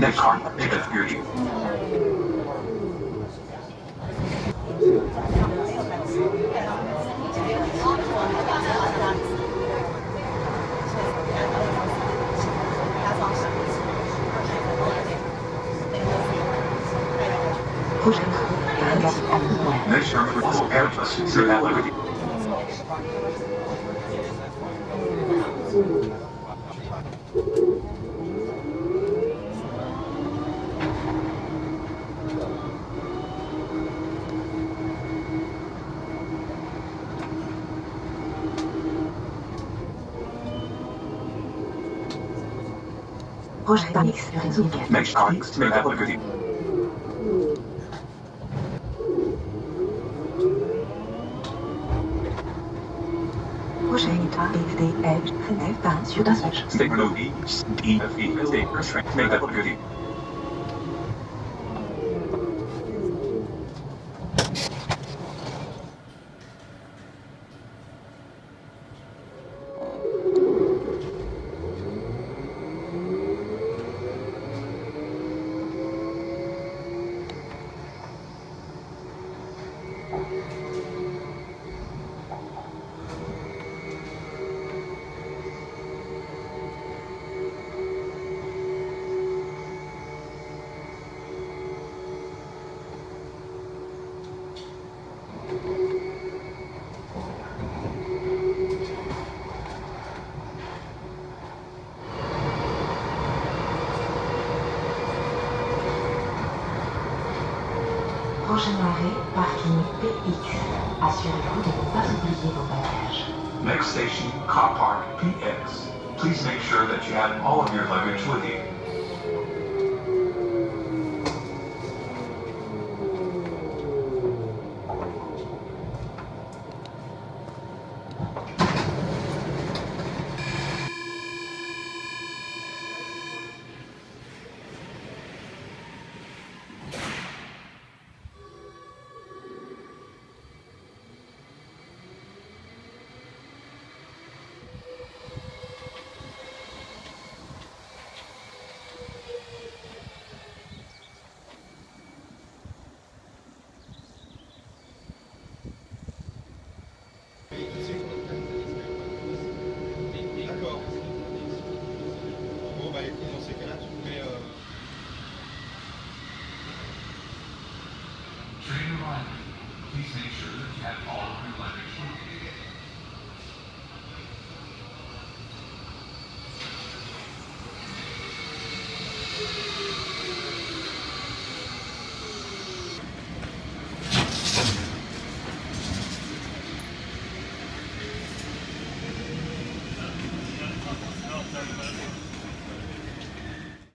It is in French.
Next car, take a security. Next term with full airplus, CDGVAL Liberty. Prochain X, réseau. Next car, CDGVAL Liberty. Prochaine étoile XDL, relève pas sur la switch. Signal DFE, Staker Train, CDGVAL Liberty. Prochain arrêt, parking PX. Assurez-vous de ne pas oublier vos bagages. Next station, car park PX. Please make sure that you have all of your luggage with you.